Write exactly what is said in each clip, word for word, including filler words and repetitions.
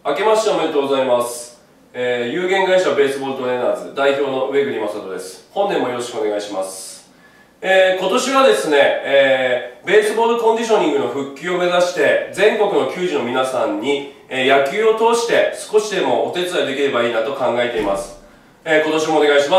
明けましておめでとうございます。えー、有限会社ベースボールトレーナーズ代表の上栗正人です。本年もよろしくお願いします。えー、今年はですね、えー、ベースボールコンディショニングの復旧を目指して全国の球児の皆さんに、えー、野球を通して少しでもお手伝いできればいいなと考えています。えー、今年もお願いします。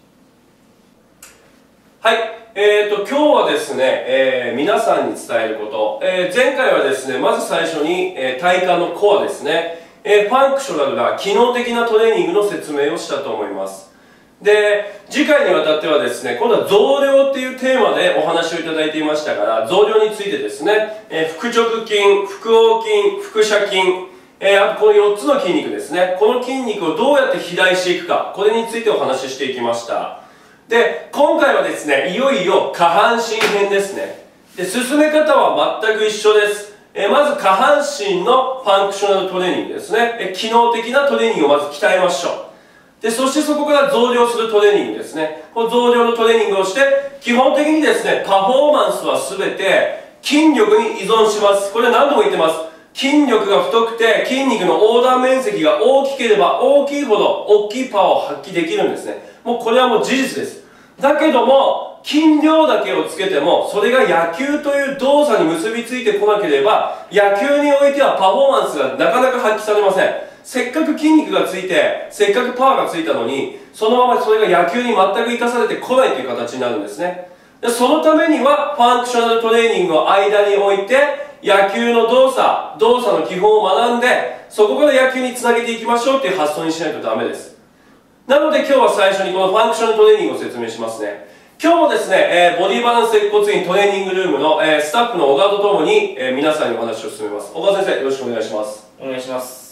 はい。えーと、今日はですね、えー、皆さんに伝えること、えー、前回はですね、まず最初に、えー、体幹のコアですね、えー、ファンクショナルな機能的なトレーニングの説明をしたと思います。で、次回にわたってはですね、今度は増量っていうテーマでお話をいただいていましたから、増量についてですね、えー、腹直筋、腹横筋、腹斜筋、えー、あとこのよっつの筋肉ですね、この筋肉をどうやって肥大していくか、これについてお話ししていきました。で、今回はですね、いよいよ下半身編ですね。で、進め方は全く一緒です。えまず下半身のファンクショナルトレーニングですね。え機能的なトレーニングをまず鍛えましょう。で、そしてそこから増量するトレーニングですね。この増量のトレーニングをして、基本的にですね、パフォーマンスは全て筋力に依存します。これ何度も言ってます。筋力が太くて筋肉の横断面積が大きければ大きいほど大きいパワーを発揮できるんですね。もうこれはもう事実です。だけども筋量だけをつけてもそれが野球という動作に結びついてこなければ野球においてはパフォーマンスがなかなか発揮されません。せっかく筋肉がついてせっかくパワーがついたのにそのままそれが野球に全く生かされてこないという形になるんですね。でそのためにはファンクショナルトレーニングを間に置いて野球の動作、動作の基本を学んでそこから野球につなげていきましょうっていう発想にしないとダメです。なので今日は最初にこのファンクショナルトレーニングを説明しますね。今日もですね、えー、ボディバランス接骨院トレーニングルームの、えー、スタッフの小川とともに、えー、皆さんにお話を進めます。小川先生、よろしくお願いします。 お願いします。